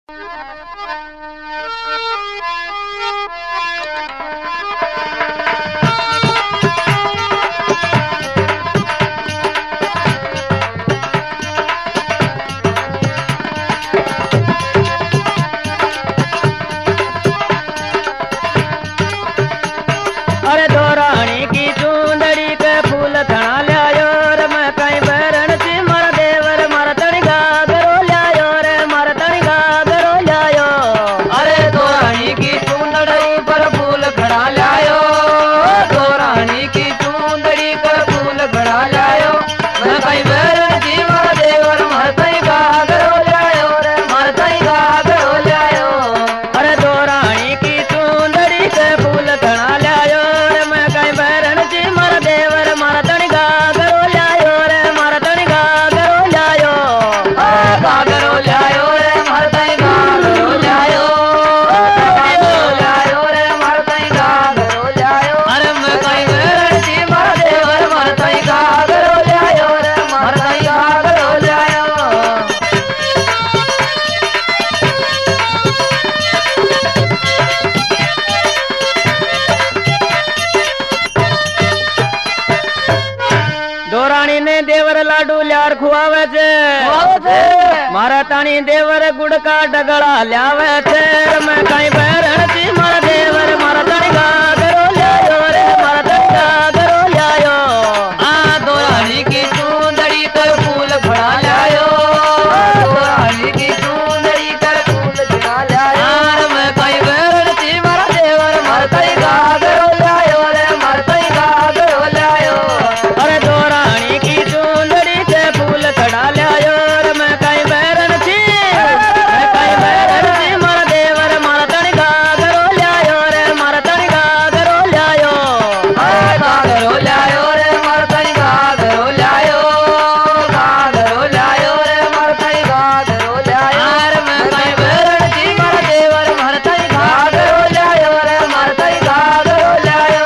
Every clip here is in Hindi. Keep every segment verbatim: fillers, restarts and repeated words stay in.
मारा तानी देवर गुड़ का डगड़ा ल्यावे थे मैं कहीं बहरण थी मारा देवर मारा तानी गागरो ल्यायो रे मारा तानी गागरो ल्यायो आ दोरानी की चूंदड़ी कर फूल फड़ा ल्यायो दोरानी की चूंदड़ी कर फूल फड़ा ल्यायो मैं कहीं बहरण थी मारा देवर मारा तानी गागरो ल्यायो रे मारा तानी गागरो ल्यायो अरे दोरानी की चूंदड़ी के फूल खड़ा ल्यायो रे मैं कहीं बहरण थी मैं कहीं बहरण थी मारा देवर मारा तानी गागरो ल्यायो रे मारा तानी गागरो ल्यायो गागरो ल्यायो रे मारा तानी गागरो ल्यायो गागरो ल्यायो रे मारा तानी गागरो ल्यायो अरे मैं कहीं बहरण थी मारा देवर मारा तानी गागरो ल्यायो रे मारा तानी गागरो ल्यायो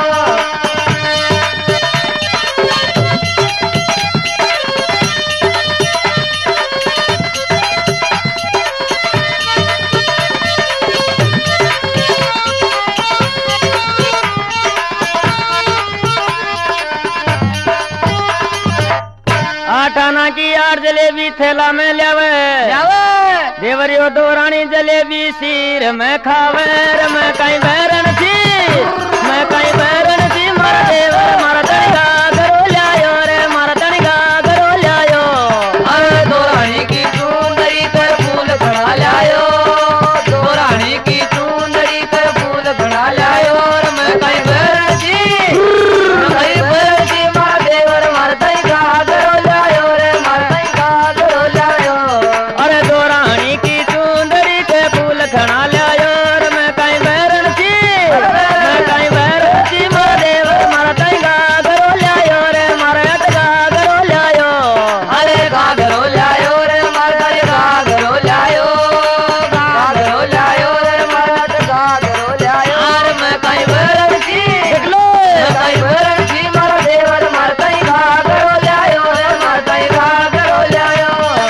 आठ आना की आठ जलेबी थैला में ल्यावे देवरियो दोरानी जलेबी सिर में खावे रे मैं कहीं बहरण थी मैं कहीं बहरण थी मारा देवर मारा तानी गागरो ल्यायो रे मारा तानी गागरो ल्यायो अरे दोरानी की चूंदड़ी कर फूल खड़ा ल्यायो दोरानी की चूंदड़ी कर फूल खड़ा ल्यायो और मैं कहीं बहरण थी मैं कहीं बहरण थी मारा देवर मारा तानी गागरो ल्यायो रे मारा तानी गागरो ल्यायो अरे दोरानी की चूंदड़ी के फूल खड़ा ल्यायो रे मैं कहीं बहरण थी मैं कहीं बहरण थी मारा देवर मारा तानी गागरो ल्यायो रे मारा गागरो ल्यायो अरे गागरो ल्यायो रे मारा तानी गागरो ल्यायो गागरो ल्यायो रे मारा तानी गागरो ल्यायो अरे मैं कहीं बहरण थी देख लो मैं कहीं बहरण थी मारा देवर मारा तानी गागरो ल्यायो रे मारा तानी गागरो ल्यायो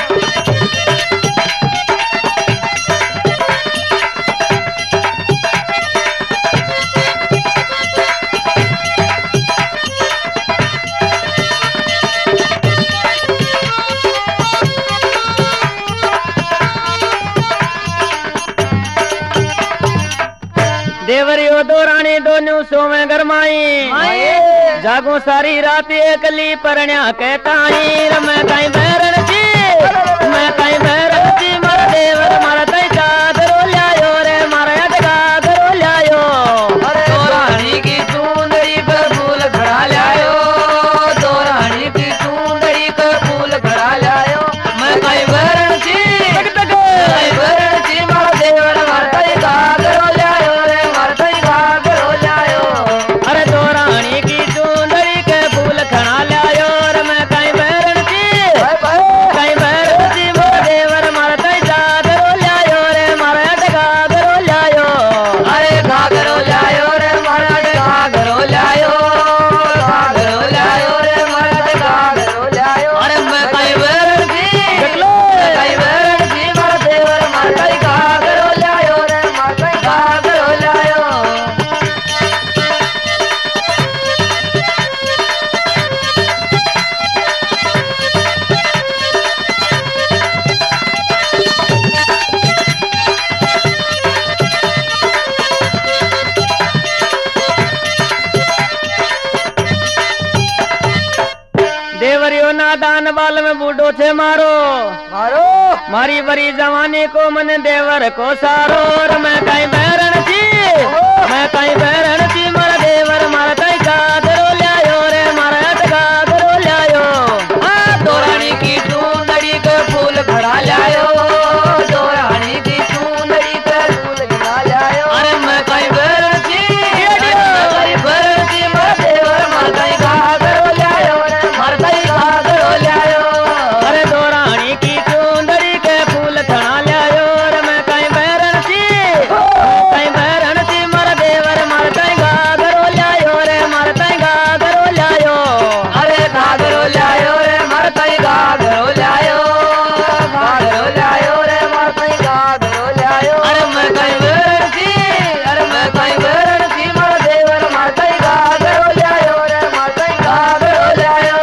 देवरियो दोरानी दोनों सोवे गरमाई जागो सारी रात एकली परण्या कहताई रे मैं कहीं बहरण थी मैं कहीं बहरण थी मारा देवर मारा ताई गागरो ल्यायो रे मारा गागरो ल्यायो अरे दोरानी की चूंदड़ी पर फूल खड़ा ल्यायो दोरानी की चूंदड़ी पर फूल खड़ा ल्यायो मैं कहीं बहरण थी कहीं बहरण थी मारा देवर मारा ताई गागरो ल्यायो रे मारा ताई गागरो ल्यायो अरे दोरानी की चूंदड़ी के फूल खड़ा ल्यायो रे मैं कहीं बहरण थी बूढ़ो छे मारो मारो मारी बरी जवानी को मन देवर को सारो रे मैं कहीं बहरण थी मैं कहीं बहरण थी मारा देवर मारा कहीं गागरो लायो रे मारा गागरो लायो दोरानी की चूंदड़ी के फूल खड़ा लायो दोरानी की चूंदड़ी के फूल खड़ा लायो अरे मैं कहीं बहरण थी मैं कहीं बहरण थी मारा देवर मारा कहीं गागरो लायो रे मारा कहीं गागरो लायो अरे दोरानी की चूंदड़ी के फूल खड़ा लायो रे मैं कहीं बहरण थी कहीं बहरण थी मारा देवर मारा कहीं गागरो लायो रे मारा कहीं गागरो लायो अरे गागरो लायो रे मारा कहीं गागरो लायो गागरो लायो रे मारा कहीं गागरो लायो अरे मैं कहीं बहरण थी अरे मैं कहीं बहरण थी मारा देवर मारा कहीं गागरो लायो रे मारा कहीं गागरो लायो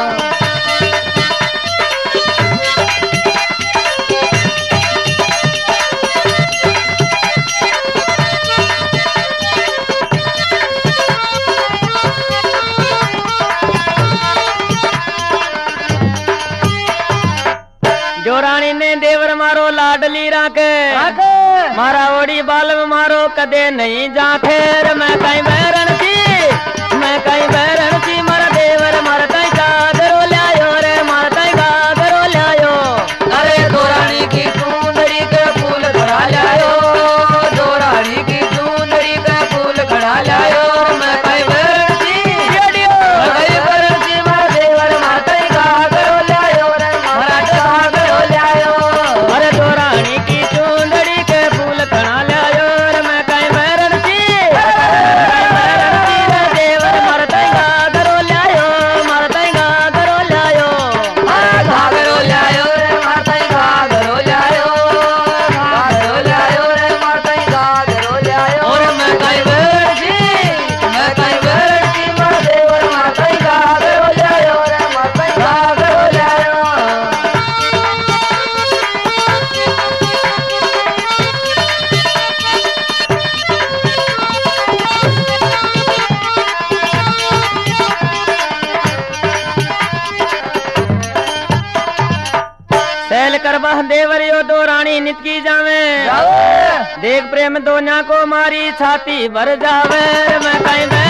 जो रानी ने देवर मारो लाडली राके मारा ओड़ी बाल में मारो कदे नहीं जाके रे मैं कहीं बहरण थी मैं कहीं बहरण थी मारा देवर मारा कहीं गागरो लायो रे मारा कहीं गागरो लायो अरे दोरानी की चूंदड़ी के फूल खड़ा लायो दोरानी की चूंदड़ी के फूल खड़ा लायो मैं कहीं बहरण थी मैं कहीं बहरण थी मारा देवर मारा कहीं गागरो लायो रे मारा गागरो लायो अरे दोरानी की चूंदड़ी के फूल खड़ा लायो रे मैं कहीं बहरण थी कहीं बहरण थी रे देवर मारा कहीं गागरो लायो मारा कहीं गागरो लायो गागरो लायो रे मारा कहीं गागरो लायो गागरो लायो रे मारा कहीं गागरो लायो और मैं कहीं बहरण थी मैं कहीं बहरण थी मारा देवर मारा कहीं गागरो लायो रे मारा कहीं गागरो लायो सैल करबह देवर यो दो रानी नित की जावे देख प्रेम दोन्या को मारी छाती भर जावे रे मैं कहीं